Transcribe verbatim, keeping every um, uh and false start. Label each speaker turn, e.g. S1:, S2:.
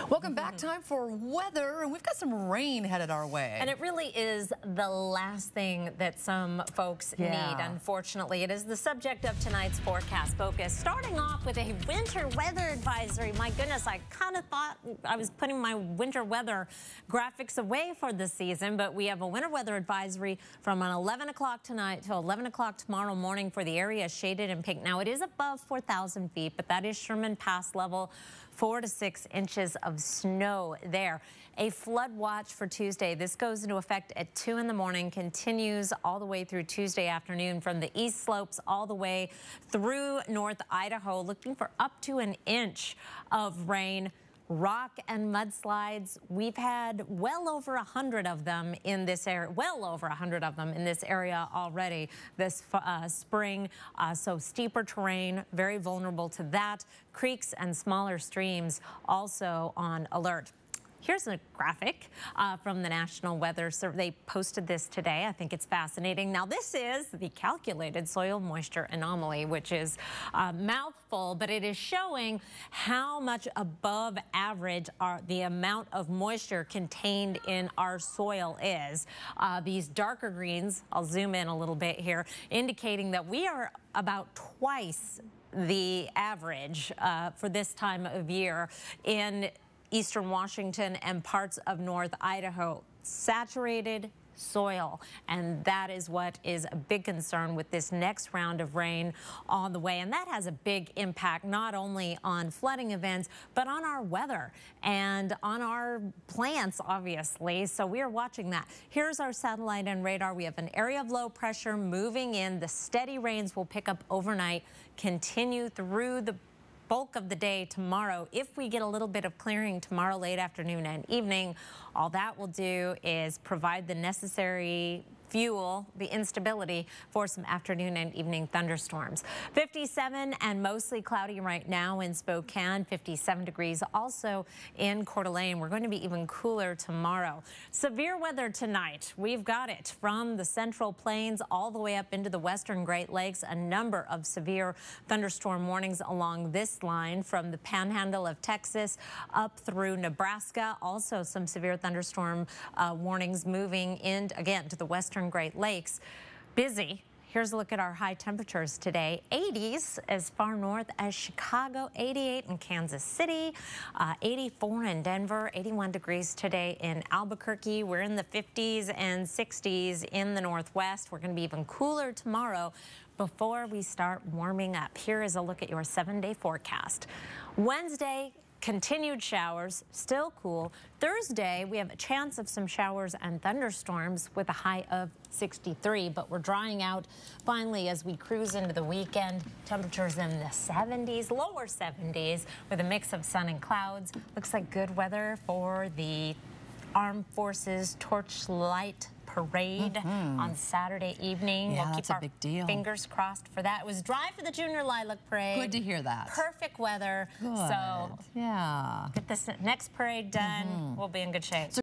S1: Welcome back. Time for weather, and we've got some rain headed our way.
S2: And it really is the last thing that some folks
S1: yeah.
S2: need, unfortunately. It is the subject of tonight's forecast focus. Starting off with a winter weather advisory. My goodness, I kind of thought I was putting my winter weather graphics away for the season, but we have a winter weather advisory from an eleven o'clock tonight till eleven o'clock tomorrow morning for the area shaded in pink. Now, it is above four thousand feet, but that is Sherman Pass level. Four to six inches of snow there. A flood watch for Tuesday. This goes into effect at two in the morning, continues all the way through Tuesday afternoon from the east slopes all the way through North Idaho, looking for up to an inch of rain. Rock and mudslides. We've had well over a hundred of them in this area, well over a hundred of them in this area already this uh, spring. Uh, so steeper terrain, very vulnerable to that. Creeks and smaller streams also on alert. Here's a graphic uh, from the National Weather Service. They posted this today. I think it's fascinating. Now, this is the calculated soil moisture anomaly, which is a mouthful, but it is showing how much above average are the amount of moisture contained in our soil is. Uh, these darker greens, I'll zoom in a little bit here, indicating that we are about twice the average uh, for this time of year in eastern Washington and parts of North Idaho. Saturated soil, and that is what is a big concern with this next round of rain on the way, and that has a big impact not only on flooding events but on our weather and on our plants, obviously. So we are watching that. Here's our satellite and radar. We have an area of low pressure moving in. The steady rains will pick up overnight, continue through the bulk of the day tomorrow. If we get a little bit of clearing tomorrow late afternoon and evening, all that will do is provide the necessary fuel, the instability for some afternoon and evening thunderstorms. fifty-seven and mostly cloudy right now in Spokane, fifty-seven degrees also in Coeur d'Alene. We're going to be even cooler tomorrow. Severe weather tonight. We've got it from the Central Plains all the way up into the western Great Lakes. A number of severe thunderstorm warnings along this line from the panhandle of Texas up through Nebraska. Also some severe thunderstorm uh, warnings moving in again to the western Great Lakes. Busy. Here's a look at our high temperatures today. eighties as far north as Chicago, eighty-eight in Kansas City, uh, eighty-four in Denver, eighty-one degrees today in Albuquerque. We're in the fifties and sixties in the Northwest. We're going to be even cooler tomorrow before we start warming up. Here is a look at your seven-day forecast. Wednesday, continued showers, still cool. Thursday, we have a chance of some showers and thunderstorms with a high of sixty-three, but we're drying out finally as we cruise into the weekend. Temperatures in the seventies, lower seventies, with a mix of sun and clouds. Looks like good weather for the Armed Forces Torchlight Parade mm-hmm. on Saturday evening.
S1: Yeah,
S2: we'll
S1: that's
S2: keep our
S1: a big deal.
S2: Fingers crossed for that. It was dry for the Junior Lilac Parade.
S1: Good to hear that.
S2: Perfect weather.
S1: Good.
S2: So
S1: yeah.
S2: get this next parade done. Mm-hmm. We'll be in good shape. So